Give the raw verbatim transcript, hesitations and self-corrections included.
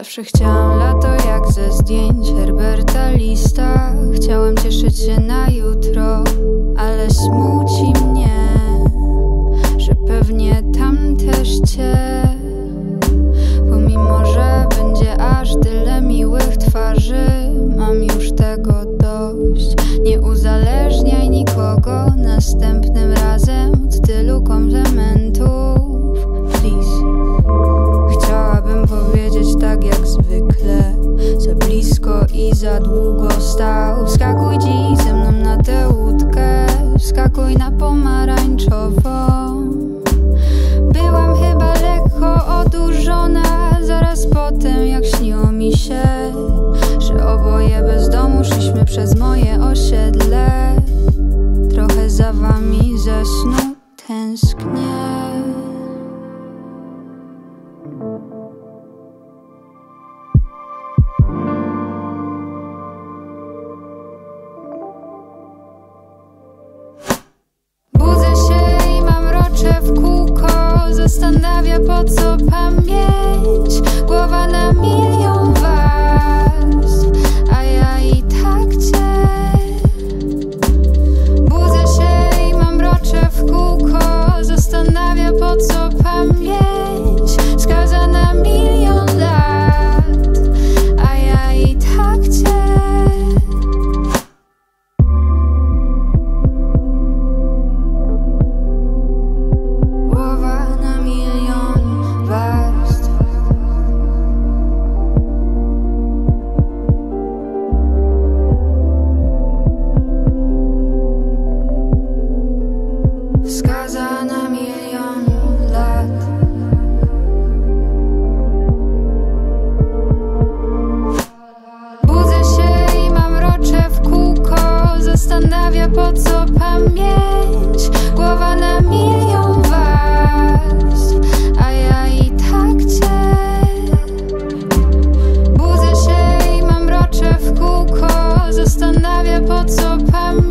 Zawsze chciałam lato jak ze zdjęć Herberta Lista. Chciałam cieszyć się na jutro, ale smuci mnie, że pewnie tam też cię. Pomimo, że będzie aż tyle miłych twarzy, mam już tego dość. Nie uzależniaj nikogo następnym razem od tylu komplementów, please. Chciałabym powiedzieć tak jak zwykle, za blisko i za długo stał. Wskakuj dziś ze mną na tę łódkę, wskakuj na pomarańczową. Byłam chyba lekko odurzona zaraz po tym, jak śniło mi się, że oboje bez domu szliśmy przez moje osiedle. Trochę za wami ze snu tęsknię. Budzę się i mam mrocze w kółko, zastanawia po co pamięć. Głowa na milion warstw, a ja i tak cię. Budzę się i mam mrocze w kółko, zastanawia po co pamięć. Skaza na milion lat, a ja i tak cię. Głowa na milion warstw. Skaza na milion lat. Budzę się i mam mrocze w kółko, zastanawia po co pamięć. Głowa na milion warstw, a ja i tak cię. Budzę się i mam mrocze w kółko, zastanawia po co pamięć.